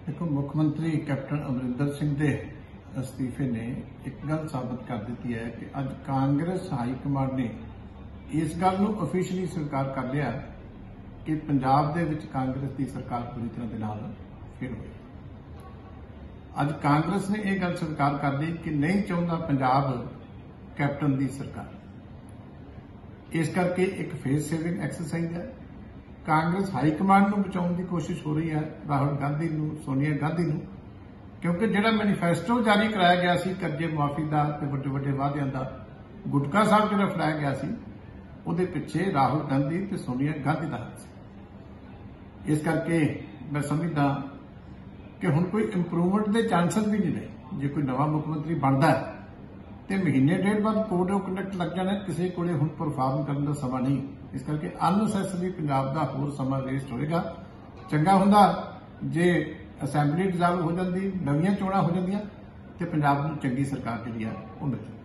देखो, मुख्यमंत्री कैप्टन अमरिंदर सिंह के अस्तीफे ने एक गल साबित कर दी है कि अज कांग्रेस हाईकमान ने इस गल को ऑफिशियली स्वीकार कर लिया कि पंजाब दे विच कांग्रेस की सरकार पूरी तरह के नाल फिर हुई। अज कांग्रेस ने यह गल स्वीकार कर दी कि नहीं चाहता पंजाब कैप्टन की सरकार, इस करके एक फेस सेविंग एक्सरसाइज है। कांग्रेस हाईकमान को बचाने की कोशिश हो रही है राहुल गांधी नूं, सोनिया गांधी नूं, क्योंकि जिहड़ा मैनीफेस्टो जारी कराया गया सी कर्जे माफी का ते वड्डे वड्डे वादियां दा, गुटका साहब जिहड़ा फड़ाया गया सी, उहदे पिछे राहुल गांधी ते सोनिया गांधी का हाथ सी। इस करके मैं समझदा कि हुण कोई इंप्रूवमेंट के चांसेस भी नहीं रहे। जे कोई नवा मुख्यमंत्री बनता है तो महीने डेढ़ बाद कोड ऑफ कंडक्ट लग जाना, किसी को हुण परफॉर्म करने का समा नहीं। इस करके अननैसेसरी पंजाब का होर समा वेस्ट होएगा। चंगा हुंदा जे असैंबली डिजाल्व हो जाती, नवीं चोणां हो जांदियां ते पंजाब नूं चंगी सरकार जिहड़ी आ ओह मिल जांदी।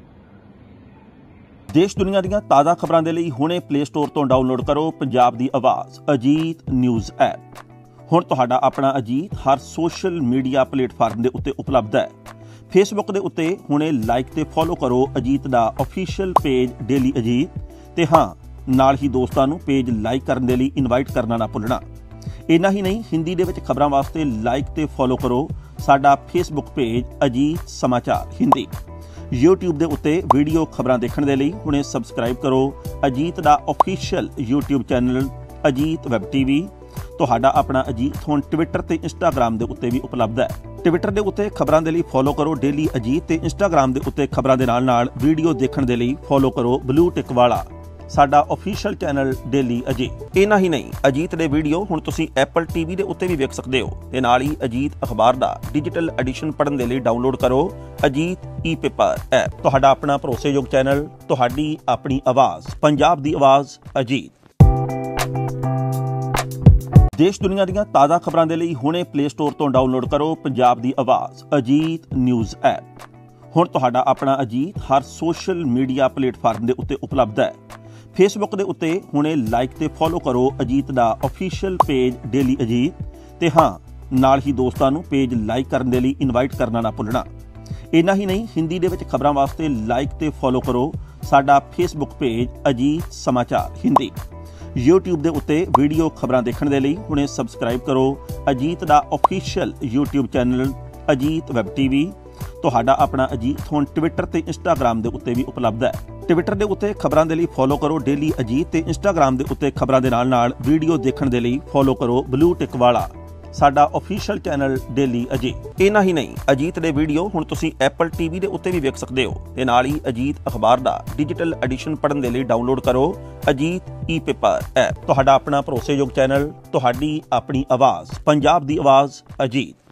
देश दुनिया ਦੀਆਂ ਤਾਜ਼ਾ ਖਬਰਾਂ ਦੇ ਲਈ ਹੁਣੇ ਪਲੇ ਸਟੋਰ ਤੋਂ ਡਾਊਨਲੋਡ ਕਰੋ ਪੰਜਾਬ ਦੀ ਆਵਾਜ਼ ਅਜੀਤ ਨਿਊਜ਼ ਐਪ। ਹੁਣ ਤੁਹਾਡਾ ਆਪਣਾ ਅਜੀਤ ਹਰ ਸੋਸ਼ਲ ਮੀਡੀਆ ਪਲੇਟਫਾਰਮ ਦੇ ਉੱਤੇ ਉਪਲਬਧ ਹੈ। ਫੇਸਬੁੱਕ ਦੇ ਉੱਤੇ ਹੁਣੇ ਲਾਈਕ ਤੇ ਫੋਲੋ ਕਰੋ ਅਜੀਤ ਦਾ ਅਫੀਸ਼ੀਅਲ ਪੇਜ ਡੇਲੀ ਅਜੀਤ ਤੇ ਹਾਂ ਨਾਲ ਹੀ ਦੋਸਤਾਂ ਨੂੰ ਪੇਜ ਲਾਈਕ ਕਰਨ ਦੇ ਲਈ ਇਨਵਾਈਟ ਕਰਨਾ ਨਾ ਭੁੱਲਣਾ। ਇੰਨਾ ਹੀ ਨਹੀਂ, ਹਿੰਦੀ ਦੇ ਵਿੱਚ ਖਬਰਾਂ ਵਾਸਤੇ ਲਾਈਕ ਤੇ ਫੋਲੋ ਕਰੋ ਸਾਡਾ ਫੇਸਬੁੱਕ ਪੇਜ ਅਜੀਤ ਸਮਾਚਾਰ ਹਿੰਦੀ। YouTube ਦੇ ਉੱਤੇ ਵੀਡੀਓ ਖਬਰਾਂ ਦੇਖਣ ਦੇ ਲਈ ਹੁਣੇ ਸਬਸਕ੍ਰਾਈਬ ਕਰੋ ਅਜੀਤ ਦਾ official YouTube channel Ajit web TV. ਤੁਹਾਡਾ ਆਪਣਾ ਅਜੀਤ ਹੁਣ ਟਵਿੱਟਰ ਤੇ ਇੰਸਟਾਗ੍ਰਾਮ ਦੇ ਉੱਤੇ ਵੀ ਉਪਲਬਧ ਹੈ। ਟਵਿੱਟਰ ਦੇ ਉੱਤੇ ਖਬਰਾਂ ਦੇ ਲਈ ਫੋਲੋ ਕਰੋ ਡੇਲੀ ਅਜੀਤ ਤੇ ਇੰਸਟਾਗ੍ਰਾਮ ਦੇ ਉੱਤੇ ਖਬਰਾਂ ਦੇ ਨਾਲ ਵੀਡੀਓ ਦੇਖਣ ਦੇ ਲਈ ਫੋਲੋ ਕਰੋ ਬਲੂ ਟਿਕ ਵਾਲਾ ਸਾਡਾ ਅਫੀਸ਼ੀਅਲ ਚੈਨਲ ਡੇਲੀ ਅਜੀਤ। ਇੰਨਾ ਹੀ ਨਹੀਂ, ਅਜੀਤ ਦੇ ਵੀਡੀਓ ਹੁਣ ਤੁਸੀਂ ਐਪਲ ਟੀਵੀ ਦੇ ਉੱਤੇ ਵੀ ਵੇਖ ਸਕਦੇ ਹੋ ਤੇ ਨਾਲ ਹੀ ਅਜੀਤ ਅਖਬਾਰ ਦਾ ਡਿਜੀਟਲ ਐਡੀਸ਼ਨ ਪੜ੍ਹਨ ਦੇ ਲਈ ਡਾਊਨਲੋਡ ਕਰੋ ਅਜੀਤ ਈ ਪੇਪਰ ਐਪ। ਤੁਹਾਡਾ ਆਪਣਾ ਭਰੋਸੇਯੋਗ ਚੈਨਲ, ਤੁਹਾਡੀ ਆਪਣੀ ਆਵਾਜ਼, ਪੰਜਾਬ ਦੀ ਆਵਾਜ਼ ਅਜੀਤ। ਦੇਸ਼ ਦੁਨੀਆ ਦੀਆਂ ਤਾਜ਼ਾ ਖਬਰਾਂ ਦੇ ਲਈ ਹੁਣੇ ਪਲੇ ਸਟੋਰ ਤੋਂ ਡਾਊਨਲੋਡ ਕਰੋ ਪੰਜਾਬ ਦੀ ਆਵਾਜ਼ ਅਜੀਤ ਨਿਊਜ਼ ਐਪ। ਹੁਣ ਤੁਹਾਡਾ ਆਪਣਾ ਅਜੀਤ ਹਰ ਸੋਸ਼ਲ ਮੀਡੀਆ ਪਲੇਟਫਾਰਮ ਦੇ ਉੱਤੇ ਉਪਲਬਧ ਹੈ। ਫੇਸਬੁੱਕ ਦੇ ਉੱਤੇ ਹੁਣੇ ਲਾਈਕ ਤੇ ਫੋਲੋ ਕਰੋ ਅਜੀਤ ਦਾ ਅਫੀਸ਼ੀਅਲ ਪੇਜ ਡੇਲੀ ਅਜੀਤ ਤੇ ਹਾਂ ਨਾਲ ਹੀ ਦੋਸਤਾਂ ਨੂੰ ਪੇਜ ਲਾਈਕ ਕਰਨ ਦੇ ਲਈ ਇਨਵਾਈਟ ਕਰਨਾ ਨਾ ਭੁੱਲਣਾ। ਇੰਨਾ ਹੀ ਨਹੀਂ, ਹਿੰਦੀ ਦੇ ਵਿੱਚ ਖਬਰਾਂ ਵਾਸਤੇ ਲਾਈਕ ਤੇ ਫੋਲੋ ਕਰੋ ਸਾਡਾ ਫੇਸਬੁੱਕ ਪੇਜ ਅਜੀਤ ਸਮਾਚਾਰ ਹਿੰਦੀ। YouTube ਦੇ ਉੱਤੇ ਵੀਡੀਓ ਖਬਰਾਂ ਦੇਖਣ ਦੇ ਲਈ ਹੁਣੇ ਸਬਸਕ੍ਰਾਈਬ ਕਰੋ ਅਜੀਤ ਦਾ official YouTube channel Ajit web TV. ਤੁਹਾਡਾ ਆਪਣਾ ਅਜੀਤ ਹੁਣ ਟਵਿੱਟਰ ਤੇ ਇੰਸਟਾਗ੍ਰਾਮ ਦੇ ਉੱਤੇ ਵੀ ਉਪਲਬਧ ਹੈ। ਟਵਿੱਟਰ ਦੇ ਉੱਤੇ ਖਬਰਾਂ ਦੇ ਲਈ ਫੋਲੋ ਕਰੋ ਡੇਲੀ ਅਜੀਤ ਤੇ ਇੰਸਟਾਗ੍ਰਾਮ ਦੇ ਉੱਤੇ ਖਬਰਾਂ ਦੇ ਨਾਲ ਵੀਡੀਓ ਦੇਖਣ ਦੇ ਲਈ ਫੋਲੋ ਕਰੋ ਬਲੂ ਟਿਕ ਵਾਲਾ ਸਾਡਾ ਅਫੀਸ਼ੀਅਲ ਚੈਨਲ ਡੇਲੀ ਅਜੀਤ। ਇੰਨਾ ਹੀ ਨਹੀਂ, ਅਜੀਤ ਦੇ ਵੀਡੀਓ ਹੁਣ ਤੁਸੀਂ ਐਪਲ ਟੀਵੀ ਦੇ ਉੱਤੇ ਵੀ ਵੇਖ ਸਕਦੇ ਹੋ ਤੇ ਨਾਲ ਹੀ ਅਜੀਤ ਅਖਬਾਰ ਦਾ ਡਿਜੀਟਲ ਐਡੀਸ਼ਨ ਪੜ੍ਹਨ ਦੇ ਲਈ ਡਾਊਨਲੋਡ ਕਰੋ ਅਜੀਤ ਈ ਪੇਪਰ ਐਪ। ਤੁਹਾਡਾ ਆਪਣਾ ਭਰੋਸੇਯੋਗ ਚੈਨਲ, ਤੁਹਾਡੀ ਆਪਣੀ ਆਵਾਜ਼, ਪੰਜਾਬ ਦੀ ਆਵਾਜ਼ ਅਜੀਤ।